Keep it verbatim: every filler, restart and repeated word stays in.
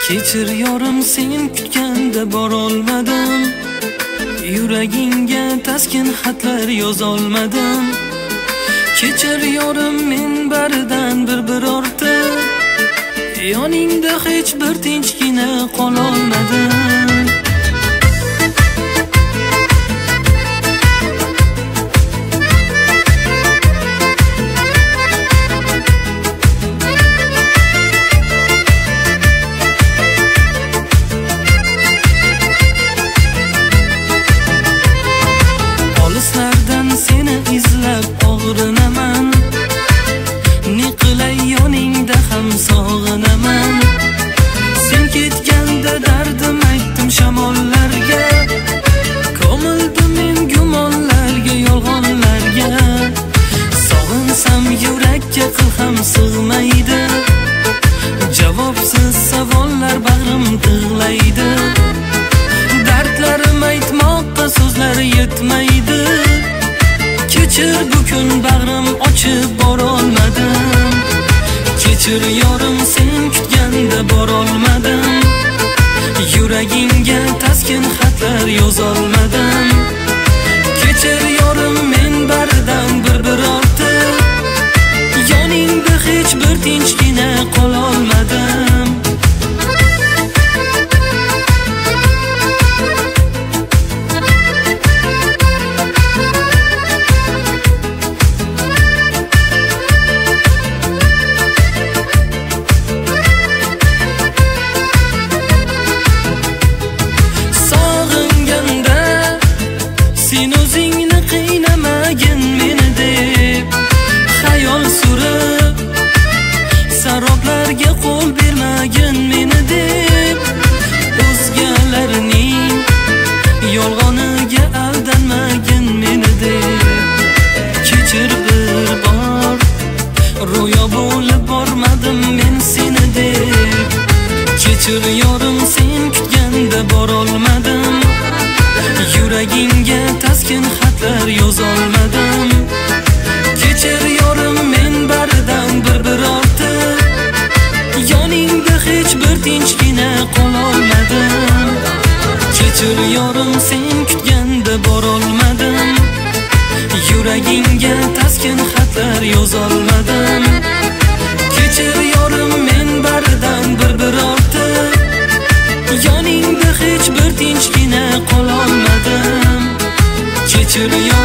Kechir yorim, sen kutganda borolmadim. Yuragingga taskin xatlar yozolmadim. Kechir yorim, men baridan bir birorta, yoningda hech bir tinchgina qololmadim. Olislardan seni izlab og'rinaman, ne qilay yoningda ham sog'inaman. Sen ketganda dardim aytdim shamollarga, ko'mildim men gumonlarga, yolg'onlarga. Sog'insam yurakka qil ham sig'maydi, javobsiz savollar bag'rim tig'laydi. Dardlarim aytmoqqa so'zlar yetmaydi. Kechir bugun bag'rim ochib borolmadim. Kechir yorim, sen kutganda borolmadim. Yuragingga taskin xatlar yozolmadim. Kechir yorim, men baridan bir birorta, yoningda hech bir tinchgina qololmadim. Sen o'zingni qiynamagin meni deb, xayol surib saroblarga qo'l bermagin meni deb. O'zgalarning yolg'oniga aldanmagin meni deb. Kechir bir bor, ro'yo bo'lib bormadim men seni deb. Kechir yorim, sen kutganda borolmadim. Yuragingga taskin xatlar yozolmadim. Kechir yorim, men baridan bir birorta, yoningda hech bir tinchgina qololmadim. Kechir yorim, sen kutganda borolmadim. Yuragingga taskin xatlar yozolmadim. Kechir yorim, men baridan bir birorta, yoningda hech bir tinchgina qololmadim. Kechir